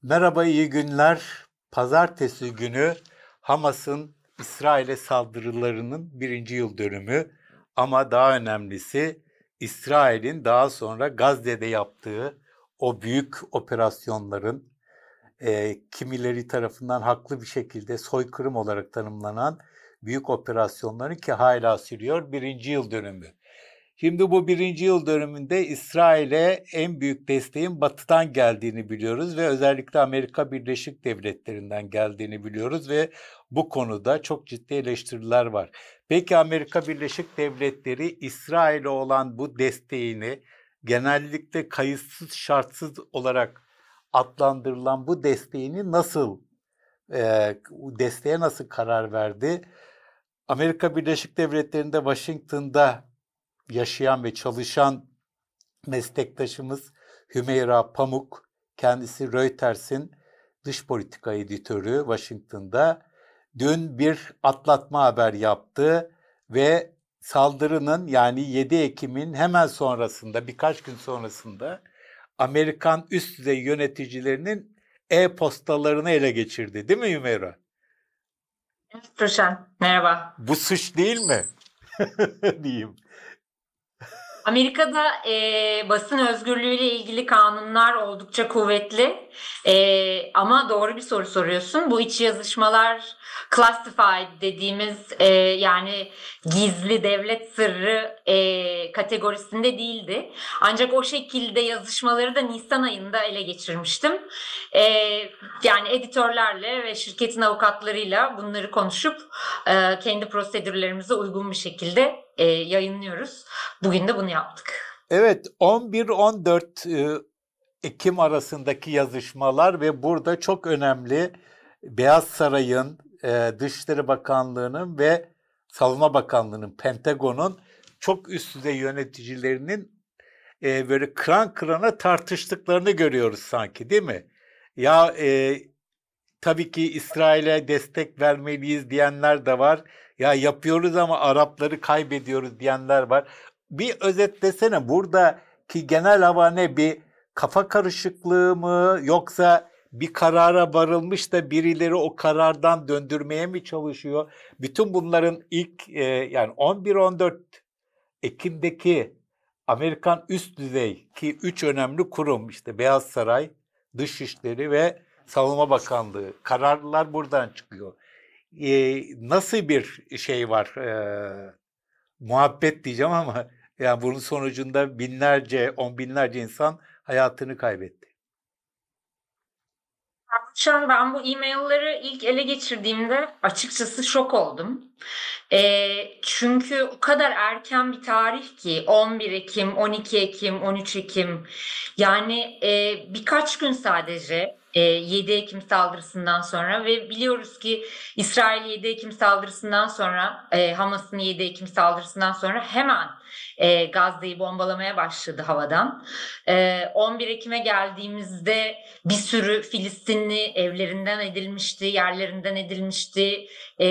Merhaba, iyi günler. Pazartesi günü Hamas'ın İsrail'e saldırılarının birinci yıl dönümü ama daha önemlisi İsrail'in daha sonra Gazze'de yaptığı o büyük operasyonların kimileri tarafından haklı bir şekilde soykırım olarak tanımlanan büyük operasyonların ki hala sürüyor birinci yıl dönümü. Şimdi bu birinci yıl dönümünde İsrail'e en büyük desteğin Batı'dan geldiğini biliyoruz ve özellikle Amerika Birleşik Devletleri'nden geldiğini biliyoruz ve bu konuda çok ciddi eleştiriler var. Peki Amerika Birleşik Devletleri İsrail'e olan bu desteğini genellikle kayıtsız şartsız olarak adlandırılan bu desteğini desteğe nasıl karar verdi? Amerika Birleşik Devletleri'nde Washington'da yaşayan ve çalışan meslektaşımız Hümeyra Pamuk, kendisi Reuters'in dış politika editörü Washington'da, dün bir atlatma haber yaptı ve saldırının yani 7 Ekim'in hemen sonrasında, birkaç gün sonrasında Amerikan üst düzey yöneticilerinin e-postalarını ele geçirdi. Değil mi Hümeyra? Ruşen, merhaba. Bu suç değil mi? diyeyim. Amerika'da basın özgürlüğüyle ilgili kanunlar oldukça kuvvetli. Ama doğru bir soru soruyorsun. Bu iç yazışmalar classified dediğimiz yani gizli devlet sırrı kategorisinde değildi. Ancak o şekilde yazışmaları da Nisan ayında ele geçirmiştim. Yani editörlerle ve şirketin avukatlarıyla bunları konuşup kendi prosedürlerimize uygun bir şekilde yayınlıyoruz. Bugün de bunu yaptık. Evet, 11-14 Ekim arasındaki yazışmalar ve burada çok önemli Beyaz Saray'ın, Dışişleri Bakanlığı'nın ve Savunma Bakanlığı'nın, Pentagon'un çok üst düzey yöneticilerinin böyle kıran kırana tartıştıklarını görüyoruz sanki, değil mi? Ya tabii ki İsrail'e destek vermeliyiz diyenler de var. Ya yapıyoruz ama Arapları kaybediyoruz diyenler var. Bir özetlesene, buradaki genel hava ne? Bir kafa karışıklığı mı, yoksa bir karara varılmış da birileri o karardan döndürmeye mi çalışıyor? Bütün bunların ilk yani 11-14 Ekim'deki Amerikan üst düzey ki 3 önemli kurum, işte Beyaz Saray, Dışişleri ve Savunma Bakanlığı, kararlar buradan çıkıyor. Nasıl bir şey var? Muhabbet diyeceğim ama yani bunun sonucunda binlerce, on binlerce insan hayatını kaybetti. Şu an ben bu e-mailleri ilk ele geçirdiğimde açıkçası şok oldum. Çünkü o kadar erken bir tarih ki 11 Ekim, 12 Ekim, 13 Ekim, yani birkaç gün sadece 7 Ekim saldırısından sonra ve biliyoruz ki İsrail 7 Ekim saldırısından sonra Hamas'ın 7 Ekim saldırısından sonra hemen Gazze'yi bombalamaya başladı havadan. 11 Ekim'e geldiğimizde bir sürü Filistinli evlerinden edilmişti, yerlerinden edilmişti.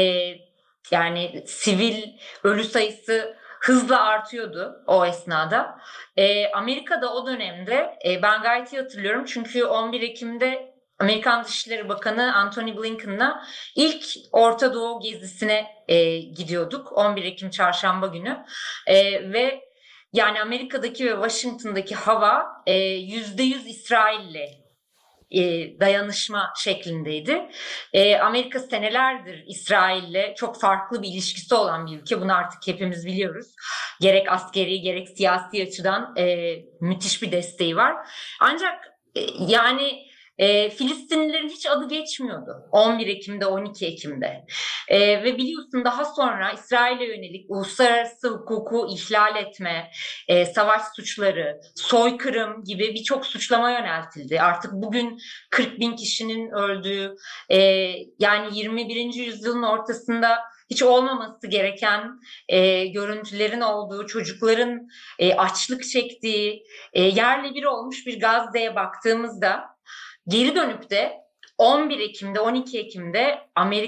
Yani sivil ölü sayısı hızla artıyordu o esnada. Amerika'da o dönemde ben gayet iyi hatırlıyorum çünkü 11 Ekim'de Amerikan Dışişleri Bakanı Antony Blinken'la ilk Orta Doğu gezisine gidiyorduk 11 Ekim çarşamba günü ve yani Amerika'daki ve Washington'daki hava %100 İsrail'le dayanışma şeklindeydi. Amerika senelerdir İsrail'le çok farklı bir ilişkisi olan bir ülke. Bunu artık hepimiz biliyoruz. Gerek askeri gerek siyasi açıdan müthiş bir desteği var. Ancak yani Filistinlilerin hiç adı geçmiyordu 11 Ekim'de 12 Ekim'de ve biliyorsun daha sonra İsrail'e yönelik uluslararası hukuku ihlal etme, savaş suçları, soykırım gibi birçok suçlama yöneltildi. Artık bugün 40 bin kişinin öldüğü, yani 21. yüzyılın ortasında hiç olmaması gereken görüntülerin olduğu, çocukların açlık çektiği, yerle bir olmuş bir Gazze'ye baktığımızda geri dönüp de 11 Ekim'de, 12 Ekim'de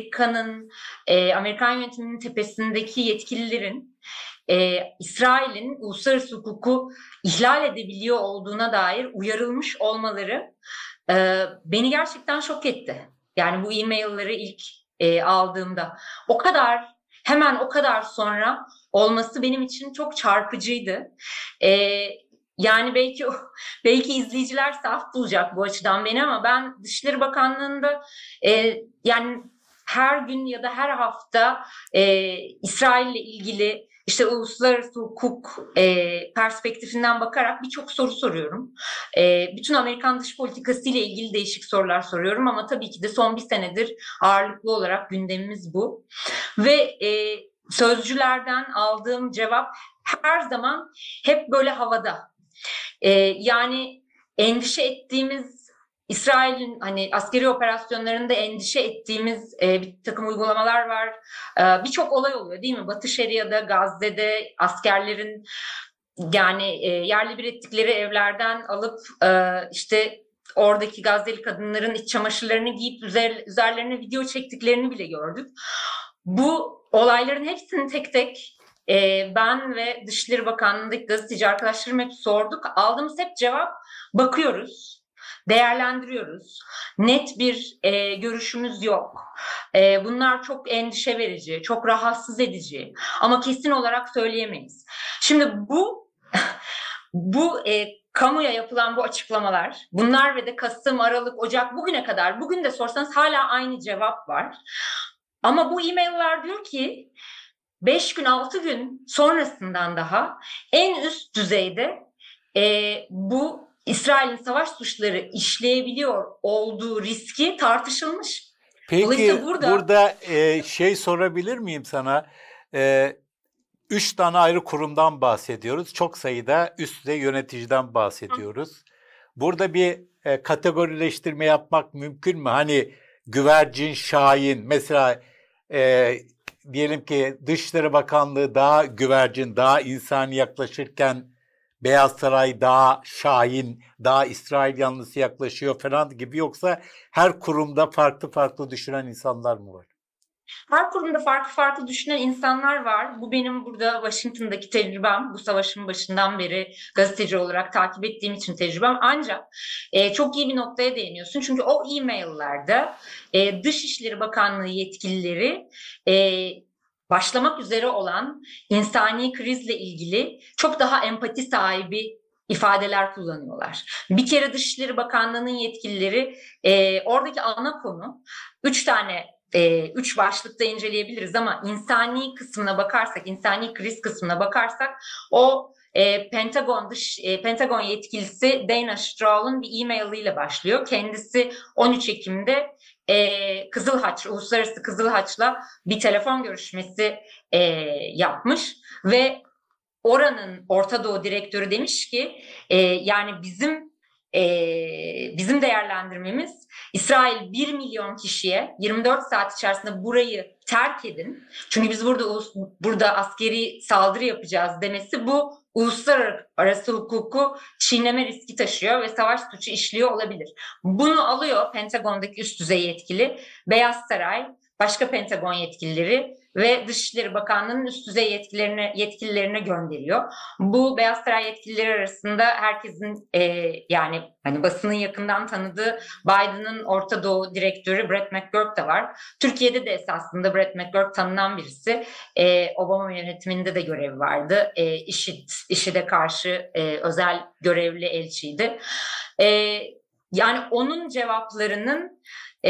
Amerikan yönetiminin tepesindeki yetkililerin İsrail'in uluslararası hukuku ihlal edebiliyor olduğuna dair uyarılmış olmaları beni gerçekten şok etti. Yani bu e-mailleri ilk aldığımda hemen o kadar sonra olması benim için çok çarpıcıydı. E, Yani belki izleyiciler saf bulacak bu açıdan beni, ama ben Dışişleri Bakanlığı'nda yani her gün ya da her hafta İsrail'le ilgili işte uluslararası hukuk perspektifinden bakarak birçok soru soruyorum. Bütün Amerikan dış politikası ile ilgili değişik sorular soruyorum, ama tabii ki de son bir senedir ağırlıklı olarak gündemimiz bu. Ve sözcülerden aldığım cevap her zaman hep böyle havada. Yani endişe ettiğimiz, İsrail'in hani askeri operasyonlarında endişe ettiğimiz bir takım uygulamalar var. Birçok olay oluyor değil mi? Batı Şeria'da, Gazze'de askerlerin yani yerli bir ettikleri evlerden alıp işte oradaki Gazze'li kadınların iç çamaşırlarını giyip üzerlerine video çektiklerini bile gördük. Bu olayların hepsini tek tek ben ve Dışişleri Bakanlığı'ndaki gazeteci arkadaşlarım hep sorduk. Aldığımız hep cevap: bakıyoruz, değerlendiriyoruz. Net bir görüşümüz yok. Bunlar çok endişe verici, çok rahatsız edici, ama kesin olarak söyleyemeyiz. Şimdi bu kamuya yapılan bu açıklamalar, bunlar ve de Kasım, Aralık, Ocak, bugüne kadar, bugün de sorsanız hala aynı cevap var. Ama bu e-mailler diyor ki 5 gün 6 gün sonrasından daha en üst düzeyde bu İsrail'in savaş suçları işleyebiliyor olduğu riski tartışılmış. Peki burada şey sorabilir miyim sana? 3 tane ayrı kurumdan bahsediyoruz. Çok sayıda üst düzey yöneticiden bahsediyoruz. Burada bir kategorileştirme yapmak mümkün mü? Hani güvercin, şahin, mesela diyelim ki Dışişleri Bakanlığı daha güvercin, daha insani yaklaşırken Beyaz Saray daha şahin, daha İsrail yanlısı yaklaşıyor falan gibi, yoksa her kurumda farklı farklı düşünen insanlar mı var? Her kurumda farklı farklı düşünen insanlar var. Bu benim burada Washington'daki tecrübem. Bu savaşın başından beri gazeteci olarak takip ettiğim için tecrübem. Ancak çok iyi bir noktaya değiniyorsun. Çünkü o e-maillerde Dışişleri Bakanlığı yetkilileri başlamak üzere olan insani krizle ilgili çok daha empati sahibi ifadeler kullanıyorlar. Bir kere Dışişleri Bakanlığı'nın yetkilileri oradaki ana konu 3 başlıkta inceleyebiliriz, ama insani kısmına bakarsak, insani kriz kısmına bakarsak, o Pentagon yetkilisi Dana Stroul'un bir e-mailiyle başlıyor. Kendisi 13 Ekim'de Uluslararası Kızıl Haç'la bir telefon görüşmesi yapmış ve oranın Orta Doğu direktörü demiş ki yani bizim değerlendirmemiz, İsrail 1 milyon kişiye 24 saat içerisinde burayı terk edin, çünkü biz burada askeri saldırı yapacağız demesi, bu uluslararası hukuku çiğneme riski taşıyor ve savaş suçu işliyor olabilir. Bunu alıyor Pentagon'daki üst düzey yetkili, Beyaz Saray, başka Pentagon yetkilileri ve Dışişleri Bakanlığı'nın üst düzey yetkililerine gönderiyor. Bu Beyaz Saray yetkilileri arasında herkesin yani hani basının yakından tanıdığı Biden'ın Orta Doğu direktörü Brett McGurk da var. Türkiye'de de esasında Brett McGurk tanınan birisi. Obama yönetiminde de görevi vardı. IŞİD'e karşı özel görevli elçiydi. Yani onun cevaplarının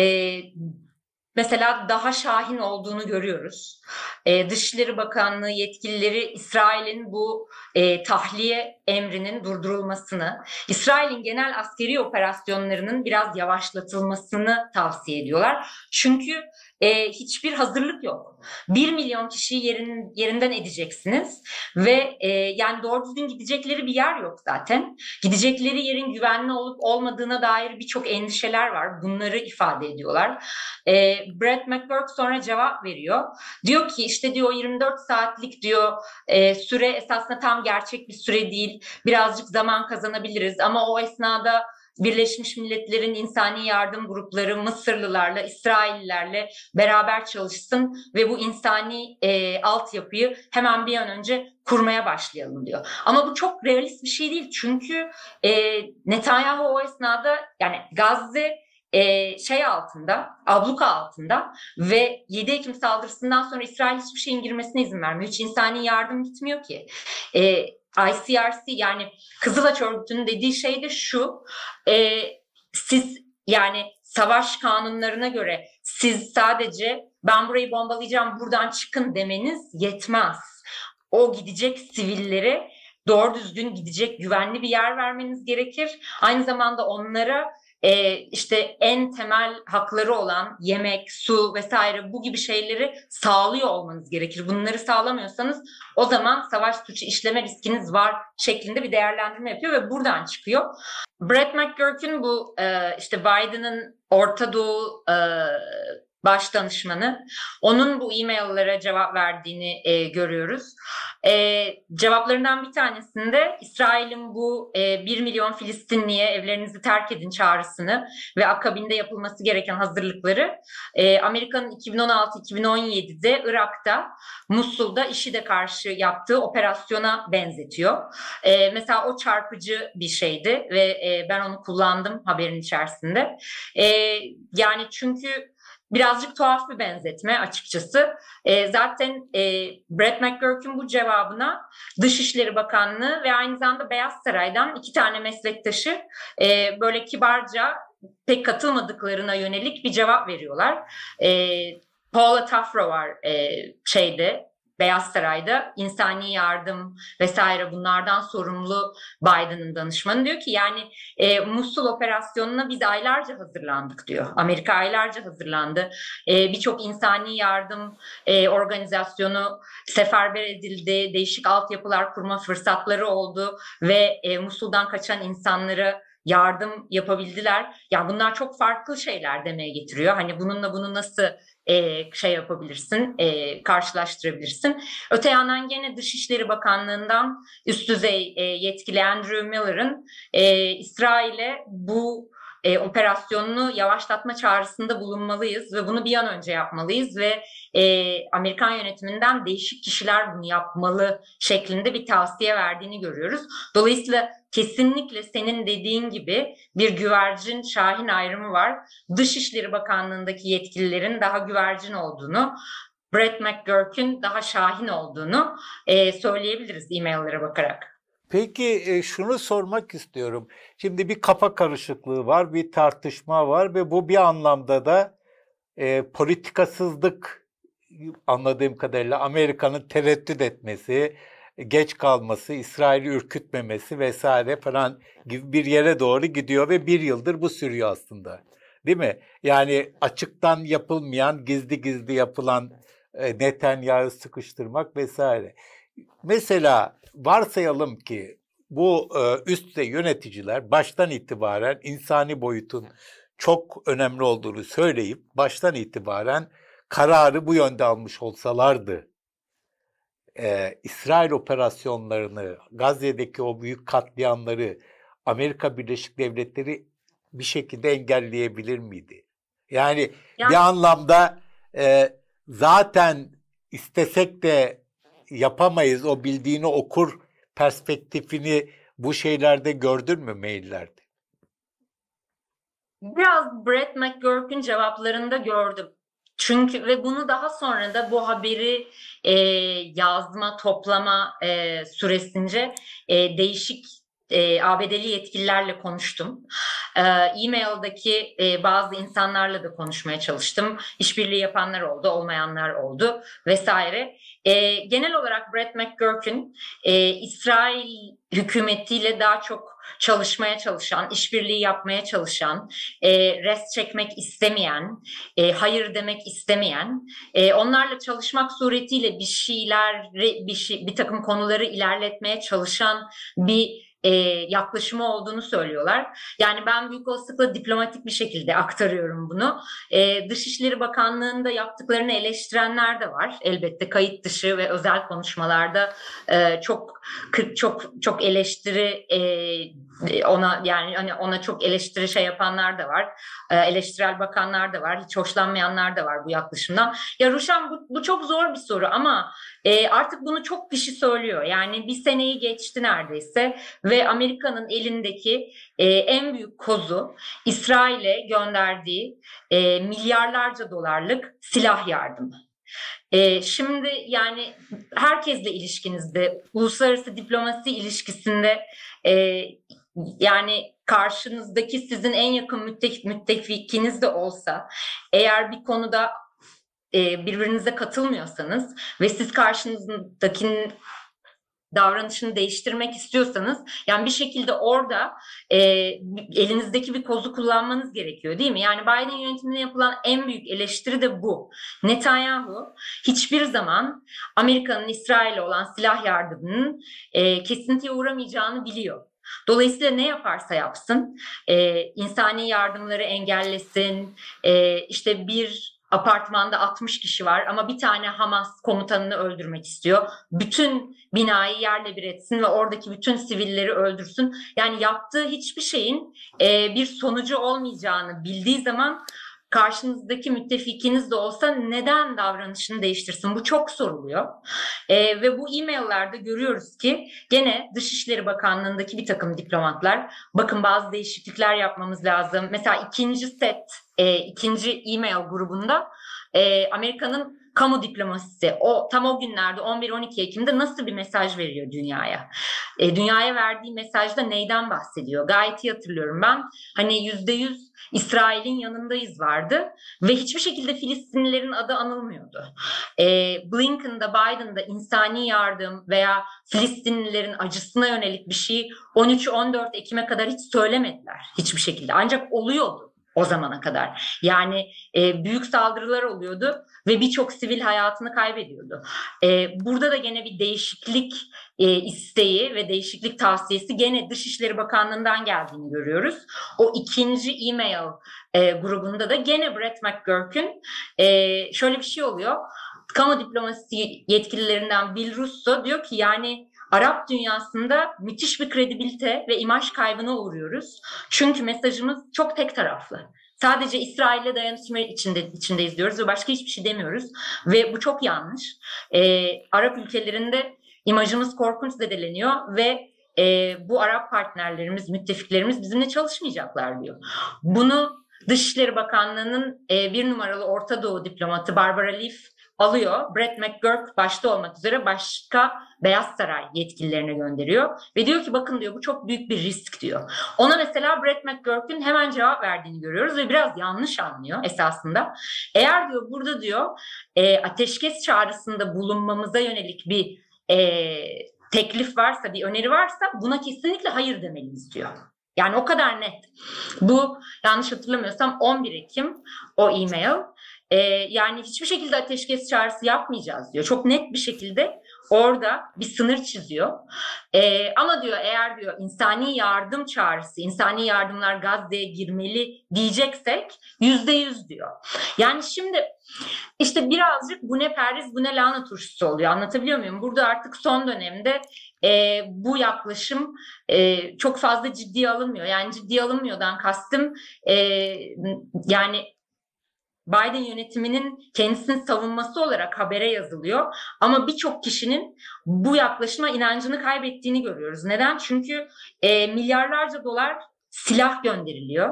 mesela daha şahin olduğunu görüyoruz. Dışişleri Bakanlığı yetkilileri İsrail'in bu tahliye emrinin durdurulmasını, İsrail'in genel askeri operasyonlarının biraz yavaşlatılmasını tavsiye ediyorlar. Çünkü hiçbir hazırlık yok. 1 milyon kişiyi yerinden edeceksiniz ve yani doğru düzgün gidecekleri bir yer yok zaten. Gidecekleri yerin güvenli olup olmadığına dair birçok endişeler var. Bunları ifade ediyorlar. Brett McGurk sonra cevap veriyor. Diyor ki işte diyor 24 saatlik diyor süre esasında tam gerçek bir süre değil. Birazcık zaman kazanabiliriz ama o esnada Birleşmiş Milletler'in insani yardım grupları Mısırlılarla, İsraillilerle beraber çalışsın ve bu insani altyapıyı hemen bir an önce kurmaya başlayalım diyor. Ama bu çok realist bir şey değil. Çünkü Netanyahu o esnada, yani Gazze şey altında, abluka altında ve 7 Ekim saldırısından sonra İsrail hiçbir şeyin girmesine izin vermiyor. Hiç insani yardım gitmiyor ki. ICRC, yani Kızılaç Örgütü'nün dediği şey de şu: siz, yani savaş kanunlarına göre siz sadece ben burayı bombalayacağım, buradan çıkın demeniz yetmez. O gidecek sivillere doğru düzgün gidecek güvenli bir yer vermeniz gerekir. Aynı zamanda onlara işte en temel hakları olan yemek, su vesaire bu gibi şeyleri sağlıyor olmanız gerekir. Bunları sağlamıyorsanız o zaman savaş suçu işleme riskiniz var şeklinde bir değerlendirme yapıyor ve buradan çıkıyor. Brett McGurk'ün bu işte Biden'ın Orta Doğu baş danışmanı, onun bu e-maillere cevap verdiğini görüyoruz. Cevaplarından bir tanesinde İsrail'in bu 1 milyon Filistinliye evlerinizi terk edin çağrısını ve akabinde yapılması gereken hazırlıkları Amerika'nın 2016-2017'de Irak'ta, Musul'da IŞİD'e karşı yaptığı operasyona benzetiyor. Mesela o çarpıcı bir şeydi ve ben onu kullandım haberin içerisinde. Yani çünkü birazcık tuhaf bir benzetme açıkçası. Zaten Brett McGurk'ün bu cevabına Dışişleri Bakanlığı ve aynı zamanda Beyaz Saray'dan 2 tane meslektaşı böyle kibarca, pek katılmadıklarına yönelik bir cevap veriyorlar. Paula Tafro var Beyaz Saray'da, insani yardım vesaire bunlardan sorumlu Biden'ın danışmanı, diyor ki yani Musul operasyonuna biz aylarca hazırlandık diyor. Amerika aylarca hazırlandı. Birçok insani yardım organizasyonu seferber edildi. Değişik altyapılar kurma fırsatları oldu ve Musul'dan kaçan insanlara yardım yapabildiler. Yani bunlar çok farklı şeyler demeye getiriyor. Hani bununla bunu nasıl yapabilirsin, karşılaştırabilirsin. Öte yandan gene Dışişleri Bakanlığı'ndan üst düzey yetkili Andrew Miller'ın İsrail'e bu operasyonunu yavaşlatma çağrısında bulunmalıyız ve bunu bir an önce yapmalıyız ve Amerikan yönetiminden değişik kişiler bunu yapmalı şeklinde bir tavsiye verdiğini görüyoruz. Dolayısıyla kesinlikle senin dediğin gibi bir güvercin şahin ayrımı var. Dışişleri Bakanlığı'ndaki yetkililerin daha güvercin olduğunu, Brett McGurk'ün daha şahin olduğunu söyleyebiliriz e-maillere bakarak. Peki şunu sormak istiyorum. Şimdi bir kafa karışıklığı var, bir tartışma var ve bu bir anlamda da politikasızlık, anladığım kadarıyla Amerika'nın tereddüt etmesi, geç kalması, İsrail'i ürkütmemesi vesaire falan gibi bir yere doğru gidiyor ve 1 yıldır bu sürüyor aslında. Değil mi? Yani açıktan yapılmayan, gizli gizli yapılan Netanyahu'yu sıkıştırmak vesaire. Mesela varsayalım ki bu üstte yöneticiler baştan itibaren insani boyutun çok önemli olduğunu söyleyip baştan itibaren kararı bu yönde almış olsalardı, İsrail operasyonlarını, Gazze'deki o büyük katliamları Amerika Birleşik Devletleri bir şekilde engelleyebilir miydi? Yani bir anlamda zaten istesek de yapamayız, o bildiğini okur perspektifini bu şeylerde gördün mü, maillerde? Biraz Brett McGurk'ün cevaplarında gördüm. Çünkü ve bunu daha sonra da bu haberi yazma, toplama süresince değişik ABD'li yetkililerle konuştum. E-mail'daki bazı insanlarla da konuşmaya çalıştım. İşbirliği yapanlar oldu, olmayanlar oldu vesaire. Genel olarak Brett McGurk'ün İsrail hükümetiyle daha çok çalışmaya çalışan, işbirliği yapmaya çalışan, rest çekmek istemeyen, hayır demek istemeyen, onlarla çalışmak suretiyle bir takım konuları ilerletmeye çalışan bir yaklaşımı olduğunu söylüyorlar. Yani ben büyük olasılıkla diplomatik bir şekilde aktarıyorum bunu. Dışişleri Bakanlığı'nda yaptıklarını eleştirenler de var. Elbette kayıt dışı ve özel konuşmalarda çok eleştiri ona, yani hani ona çok eleştiri şey yapanlar da var. Eleştirel bakanlar da var. Hiç hoşlanmayanlar da var bu yaklaşımdan. Ya Ruşen, bu çok zor bir soru ama artık bunu çok kişi söylüyor. Yani bir seneyi geçti neredeyse ve Amerika'nın elindeki en büyük kozu İsrail'e gönderdiği milyarlarca dolarlık silah yardımı. Şimdi yani herkesle ilişkinizde, uluslararası diplomasi ilişkisinde yani karşınızdaki sizin en yakın müttefikiniz de olsa, eğer bir konuda birbirinize katılmıyorsanız ve siz karşınızdakinin davranışını değiştirmek istiyorsanız, yani bir şekilde orada elinizdeki bir kozu kullanmanız gerekiyor, değil mi? Yani Biden yönetimine yapılan en büyük eleştiri de bu. Netanyahu hiçbir zaman Amerika'nın İsrail'e olan silah yardımının kesintiye uğramayacağını biliyor. Dolayısıyla ne yaparsa yapsın, insani yardımları engellesin, işte bir apartmanda 60 kişi var ama bir tane Hamas komutanını öldürmek istiyor. Bütün binayı yerle bir etsin ve oradaki bütün sivilleri öldürsün. Yani yaptığı hiçbir şeyin bir sonucu olmayacağını bildiği zaman karşınızdaki müttefikiniz de olsa neden davranışını değiştirsin? Bu çok soruluyor. Ve bu e-maillerde görüyoruz ki gene Dışişleri Bakanlığı'ndaki bir takım diplomatlar, bakın bazı değişiklikler yapmamız lazım. Mesela ikinci e-mail grubunda Amerika'nın kamu diplomasisi tam o günlerde 11-12 Ekim'de nasıl bir mesaj veriyor dünyaya? Dünyaya verdiği mesajda neyden bahsediyor? Gayet iyi hatırlıyorum ben. Hani %100 İsrail'in yanındayız vardı ve hiçbir şekilde Filistinlilerin adı anılmıyordu. Blinken'da, Biden'da insani yardım veya Filistinlilerin acısına yönelik bir şey 13-14 Ekim'e kadar hiç söylemediler hiçbir şekilde. Ancak oluyordu o zamana kadar. Yani büyük saldırılar oluyordu ve birçok sivil hayatını kaybediyordu. Burada da gene bir değişiklik isteği ve değişiklik tavsiyesi gene Dışişleri Bakanlığı'ndan geldiğini görüyoruz. O ikinci e-mail grubunda da gene Brett McGurk'ün şöyle bir şey oluyor. Kamu diplomasisi yetkililerinden Bill Russo diyor ki yani Arap dünyasında müthiş bir kredibilite ve imaj kaybına uğruyoruz. Çünkü mesajımız çok tek taraflı. Sadece İsrail'le dayanışma içindeyiz diyoruz ve başka hiçbir şey demiyoruz. Ve bu çok yanlış. Arap ülkelerinde imajımız korkunç zedeleniyor ve bu Arap partnerlerimiz, müttefiklerimiz bizimle çalışmayacaklar diyor. Bunu Dışişleri Bakanlığı'nın bir numaralı Orta Doğu diplomatı Barbara Leaf alıyor. Brett McGurk başta olmak üzere başka Beyaz Saray yetkililerine gönderiyor. Ve diyor ki bakın diyor bu çok büyük bir risk diyor. Ona mesela Brett McGurk'ün hemen cevap verdiğini görüyoruz ve biraz yanlış anlıyor esasında. Eğer diyor burada diyor ateşkes çağrısında bulunmamıza yönelik bir teklif varsa, bir öneri varsa buna kesinlikle hayır demeliyiz diyor. Yani o kadar net. Bu yanlış hatırlamıyorsam 11 Ekim o e-mail. Yani hiçbir şekilde ateşkes çağrısı yapmayacağız diyor. Çok net bir şekilde orada bir sınır çiziyor. Ama diyor eğer diyor insani yardım çağrısı, insani yardımlar Gazze'ye girmeli diyeceksek %100 diyor. Yani şimdi işte birazcık bu ne perhiz bu ne lahana turşusu oluyor. Anlatabiliyor muyum? Burada artık son dönemde bu yaklaşım çok fazla ciddiye alınmıyor. Yani ciddiye alınmıyordan kastım yani Biden yönetiminin kendisini savunması olarak habere yazılıyor. Ama birçok kişinin bu yaklaşıma inancını kaybettiğini görüyoruz. Neden? Çünkü milyarlarca dolar silah gönderiliyor.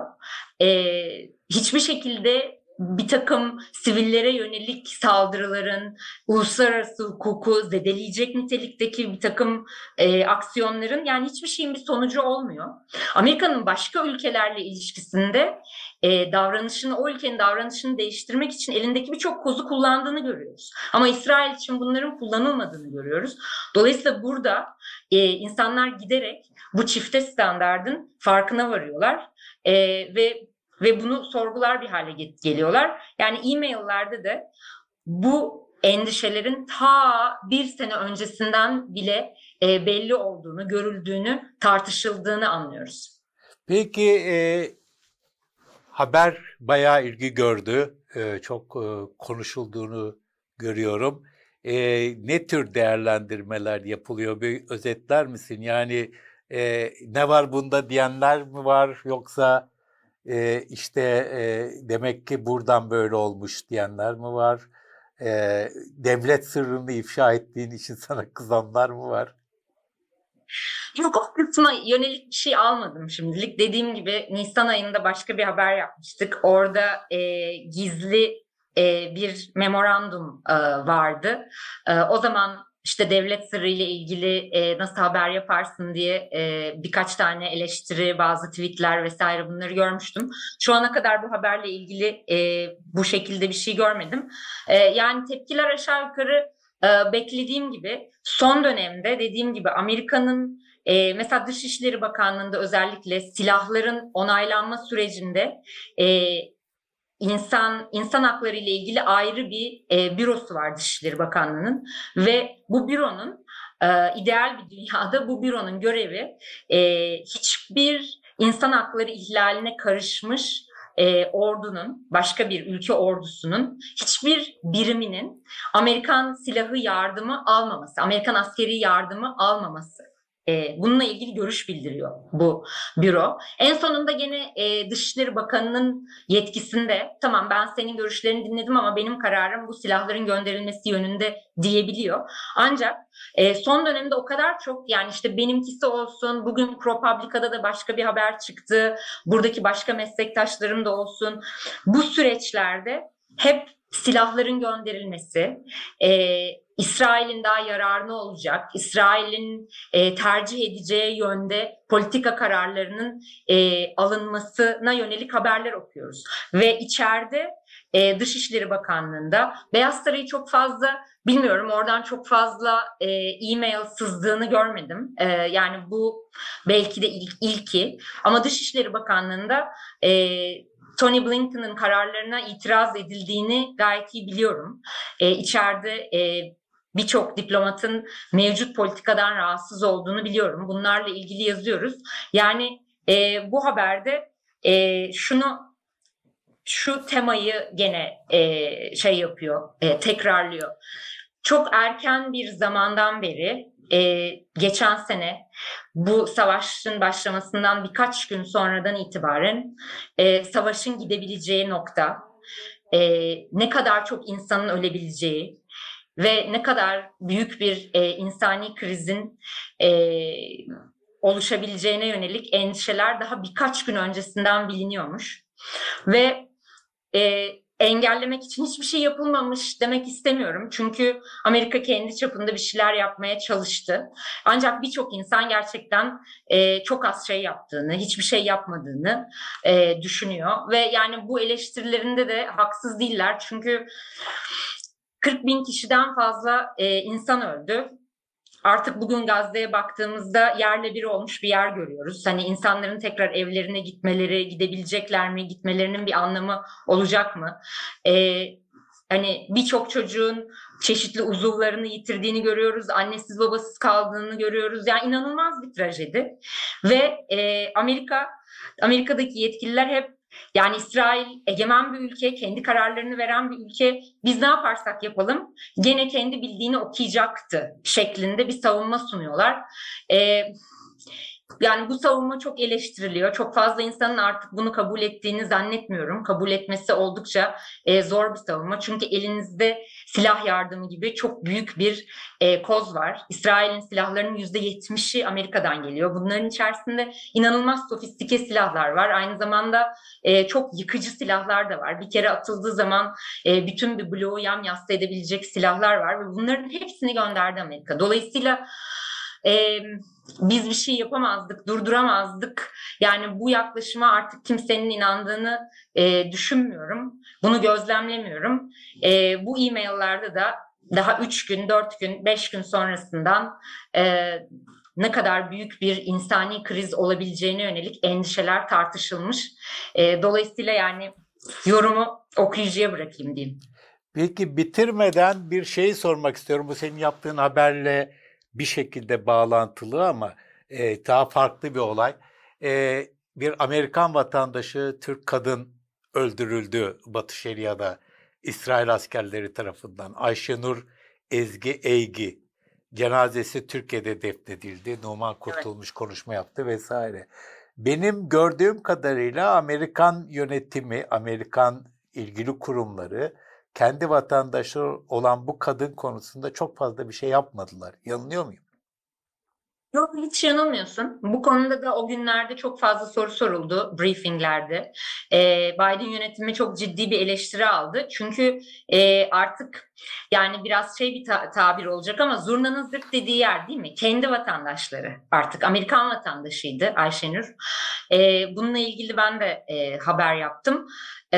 Hiçbir şekilde bir takım sivillere yönelik saldırıların, uluslararası hukuku zedeleyecek nitelikteki bir takım aksiyonların yani hiçbir şeyin bir sonucu olmuyor. Amerika'nın başka ülkelerle ilişkisinde o ülkenin davranışını değiştirmek için elindeki birçok kozu kullandığını görüyoruz. Ama İsrail için bunların kullanılmadığını görüyoruz. Dolayısıyla burada insanlar giderek bu çifte standardın farkına varıyorlar ve bunu sorgular bir hale geliyorlar. Yani e-maillerde de bu endişelerin ta bir sene öncesinden bile belli olduğunu, görüldüğünü, tartışıldığını anlıyoruz. Peki haber bayağı ilgi gördü. Çok konuşulduğunu görüyorum. Ne tür değerlendirmeler yapılıyor? Bir özetler misin? Yani ne var bunda diyenler mi var? Yoksa demek ki buradan böyle olmuş diyenler mi var? Devlet sırrını ifşa ettiğin için sana kızanlar mı var? Yok, o kısma yönelik bir şey almadım şimdilik. Dediğim gibi Nisan ayında başka bir haber yapmıştık. Orada gizli bir memorandum vardı. O zaman işte devlet sırrı ile ilgili nasıl haber yaparsın diye birkaç tane eleştiri, bazı tweetler vesaire bunları görmüştüm. Şu ana kadar bu haberle ilgili bu şekilde bir şey görmedim. Yani tepkiler aşağı yukarı beklediğim gibi. Son dönemde dediğim gibi Amerika'nın mesela Dışişleri Bakanlığı'nda özellikle silahların onaylanma sürecinde insan hakları ile ilgili ayrı bir bürosu var Dışişleri Bakanlığı'nın ve bu büronun ideal bir dünyada bu büronun görevi hiçbir insan hakları ihlaline karışmış ordunun, başka bir ülke ordusunun hiçbir biriminin Amerikan silahı yardımı almaması, Amerikan askeri yardımı almaması. Bununla ilgili görüş bildiriyor bu büro. En sonunda gene Dışişleri Bakanı'nın yetkisinde tamam ben senin görüşlerini dinledim ama benim kararım bu silahların gönderilmesi yönünde diyebiliyor. Ancak son dönemde o kadar çok yani işte benimkisi olsun, bugün ProPublica'da da başka bir haber çıktı, buradaki başka meslektaşlarım da olsun. Bu süreçlerde hep silahların gönderilmesi, İsrail'in daha yararına olacak, İsrail'in tercih edeceği yönde politika kararlarının alınmasına yönelik haberler okuyoruz. Ve içeride Dışişleri Bakanlığı'nda Beyaz Saray'ı çok fazla bilmiyorum, oradan çok fazla e-mail sızdığını görmedim. Yani bu belki de ilki. Ama Dışişleri Bakanlığı'nda Tony Blinken'ın kararlarına itiraz edildiğini gayet iyi biliyorum. İçeride birçok diplomatın mevcut politikadan rahatsız olduğunu biliyorum. Bunlarla ilgili yazıyoruz. Yani bu haberde şu temayı gene tekrarlıyor. Çok erken bir zamandan beri geçen sene bu savaşın başlamasından birkaç gün sonradan itibaren savaşın gidebileceği nokta, ne kadar çok insanın ölebileceği ve ne kadar büyük bir insani krizin oluşabileceğine yönelik endişeler daha birkaç gün öncesinden biliniyormuş. Ve engellemek için hiçbir şey yapılmamış demek istemiyorum. Çünkü Amerika kendi çapında bir şeyler yapmaya çalıştı. Ancak birçok insan gerçekten çok az şey yaptığını, hiçbir şey yapmadığını düşünüyor. Ve yani bu eleştirilerinde de haksız değiller. Çünkü 40 bin kişiden fazla insan öldü. Artık bugün Gazze'ye baktığımızda yerle bir olmuş bir yer görüyoruz. Hani insanların tekrar evlerine gitmeleri, gidebilecekler mi, gitmelerinin bir anlamı olacak mı? Hani birçok çocuğun çeşitli uzuvlarını yitirdiğini görüyoruz, annesiz babasız kaldığını görüyoruz. Yani inanılmaz bir trajedi. Ve Amerika'daki yetkililer hep yani İsrail egemen bir ülke, kendi kararlarını veren bir ülke. Biz ne yaparsak yapalım gene kendi bildiğini okuyacaktı şeklinde bir savunma sunuyorlar. Yani bu savunma çok eleştiriliyor. Çok fazla insanın artık bunu kabul ettiğini zannetmiyorum. Kabul etmesi oldukça zor bir savunma. Çünkü elinizde silah yardımı gibi çok büyük bir koz var. İsrail'in silahlarının %70'i Amerika'dan geliyor. Bunların içerisinde inanılmaz sofistike silahlar var. Aynı zamanda çok yıkıcı silahlar da var. Bir kere atıldığı zaman bütün bir bloğu yamyassı edebilecek silahlar var. Ve bunların hepsini gönderdi Amerika. Dolayısıyla biz bir şey yapamazdık, durduramazdık. Yani bu yaklaşıma artık kimsenin inandığını düşünmüyorum. Bunu gözlemlemiyorum. Bu e-maillerde de daha 3 gün, 4 gün, 5 gün sonrasından ne kadar büyük bir insani kriz olabileceğine yönelik endişeler tartışılmış. Dolayısıyla yani yorumu okuyucuya bırakayım diyeyim. Peki bitirmeden bir şey sormak istiyorum. Bu senin yaptığın haberle bir şekilde bağlantılı ama daha farklı bir olay. E, Bir Amerikan vatandaşı, Türk kadın öldürüldü Batı Şeria'da İsrail askerleri tarafından. Ayşenur Ezgi Eygi. Cenazesi Türkiye'de defnedildi. Numan Evet. Kurtulmuş konuşma yaptı vesaire. Benim gördüğüm kadarıyla Amerikan yönetimi, Amerikan ilgili kurumları kendi vatandaşı olan bu kadın konusunda çok fazla bir şey yapmadılar. Yanılıyor muyum? Yok, hiç yanılmıyorsun. Bu konuda da o günlerde çok fazla soru soruldu briefinglerde. Biden yönetimi çok ciddi bir eleştiri aldı. Çünkü artık yani biraz şey bir tabir olacak ama zurnanın zırt dediği yer değil mi? Kendi vatandaşları artık Amerikan vatandaşıydı Ayşenur. Bununla ilgili ben de haber yaptım.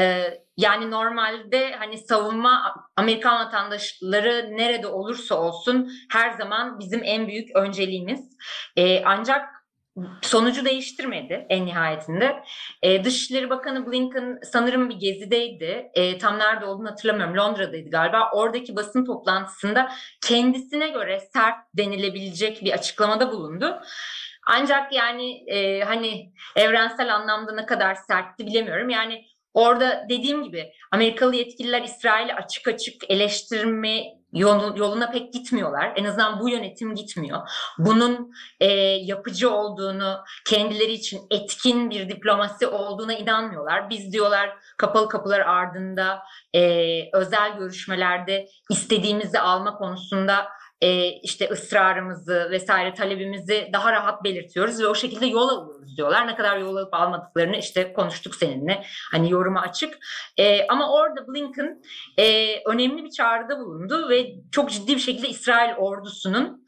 Yani normalde hani savunma Amerikan vatandaşları nerede olursa olsun her zaman bizim en büyük önceliğimiz. Ancak sonucu değiştirmedi en nihayetinde. Dışişleri Bakanı Blinken sanırım bir gezideydi. Tam nerede olduğunu hatırlamıyorum. Londra'daydı galiba. Oradaki basın toplantısında kendisine göre sert denilebilecek bir açıklamada bulundu. Ancak yani hani evrensel anlamda ne kadar sertti bilemiyorum. Yani orada dediğim gibi Amerikalı yetkililer İsrail'i açık açık eleştirme yoluna pek gitmiyorlar. En azından bu yönetim gitmiyor. Bunun yapıcı olduğunu, kendileri için etkin bir diplomasi olduğuna inanmıyorlar. Biz diyorlar kapalı kapılar ardında özel görüşmelerde istediğimizi alma konusunda işte ısrarımızı vesaire talebimizi daha rahat belirtiyoruz ve o şekilde yol alıyoruz diyorlar. Ne kadar yol alıp almadıklarını işte konuştuk seninle. Hani yoruma açık. Ama orada Blinken önemli bir çağrıda bulundu ve çok ciddi bir şekilde İsrail ordusunun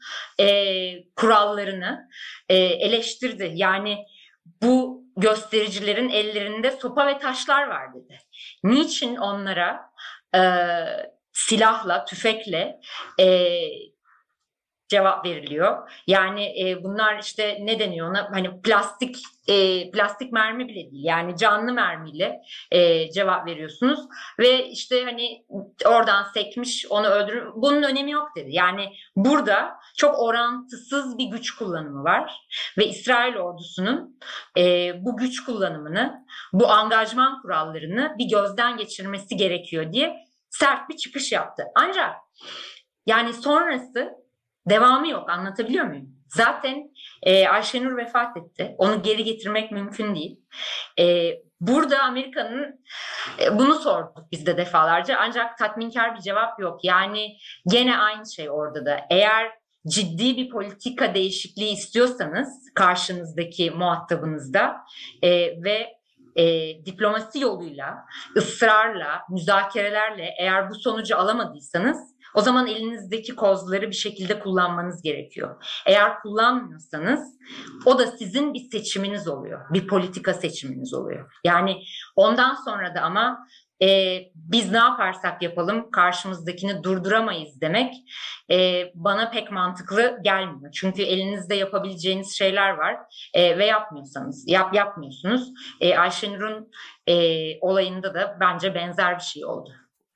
kurallarını eleştirdi. Yani bu göstericilerin ellerinde sopa ve taşlar var dedi. Niçin onlara silahla, tüfekle cevap veriliyor? Yani bunlar işte ne deniyor ona? Hani plastik mermi bile değil. Yani canlı mermiyle cevap veriyorsunuz ve işte hani oradan sekmiş onu öldürür. Bunun önemi yok dedi. Yani burada çok orantısız bir güç kullanımı var ve İsrail ordusunun bu güç kullanımını, bu angajman kurallarını bir gözden geçirmesi gerekiyor diye sert bir çıkış yaptı. Ancak yani sonrası devamı yok, anlatabiliyor muyum? Zaten Ayşenur vefat etti. Onu geri getirmek mümkün değil. Burada Amerika'nın bunu sorduk biz de defalarca ancak tatminkar bir cevap yok. Yani gene aynı şey orada da. Eğer ciddi bir politika değişikliği istiyorsanız karşınızdaki muhatabınızda ve diplomasi yoluyla, ısrarla, müzakerelerle eğer bu sonucu alamadıysanız o zaman elinizdeki kozları bir şekilde kullanmanız gerekiyor. Eğer kullanmıyorsanız o da sizin bir seçiminiz oluyor. Bir politika seçiminiz oluyor. Yani ondan sonra da ama biz ne yaparsak yapalım karşımızdakini durduramayız demek bana pek mantıklı gelmiyor. Çünkü elinizde yapabileceğiniz şeyler var ve yapmıyorsunuz. Ayşenur'un olayında da bence benzer bir şey oldu.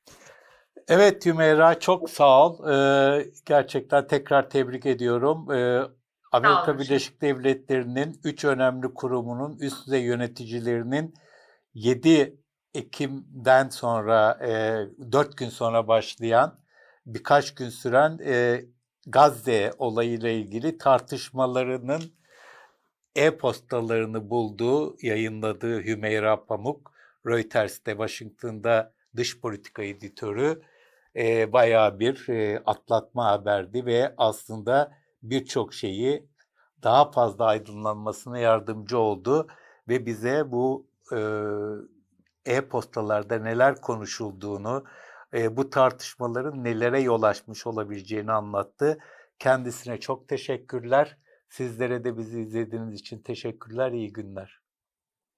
Evet Hümeyra, çok sağ ol. Gerçekten tekrar tebrik ediyorum. Sağ olun. Amerika Birleşik Devletleri'nin 3 önemli kurumunun üst düzey yöneticilerinin 7 Ekim'den sonra 4 gün sonra başlayan birkaç gün süren Gazze olayıyla ilgili tartışmalarının e-postalarını bulduğu, yayınladığı Hümeyra Pamuk, Reuters'te Washington'da dış politika editörü, bayağı bir atlatma haberdi ve aslında birçok şeyi daha fazla aydınlanmasına yardımcı oldu ve bize bu e-postalarda neler konuşulduğunu, bu tartışmaların nelere yol açmış olabileceğini anlattı. Kendisine çok teşekkürler. Sizlere de bizi izlediğiniz için teşekkürler, iyi günler.